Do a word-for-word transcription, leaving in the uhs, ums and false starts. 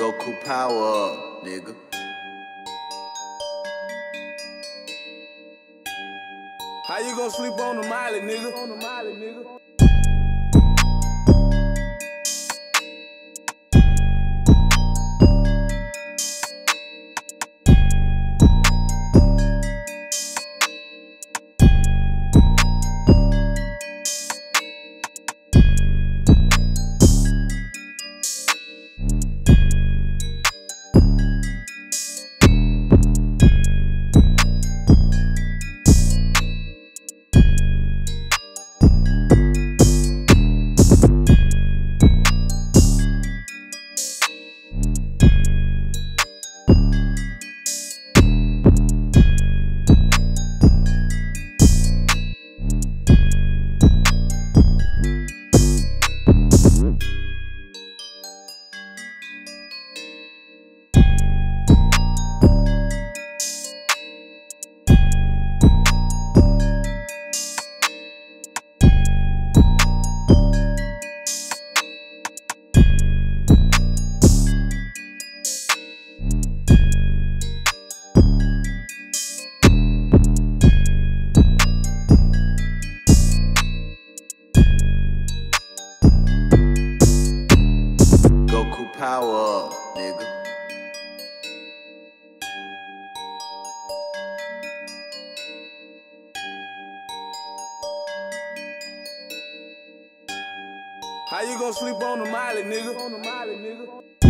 Gokuu power up, nigga. How you gonna sleep on the Miley, nigga? On the Miley, nigga. Gokuu power up, nigga. How you gonna sleep on the Miley, nigga? On the Miley, nigga.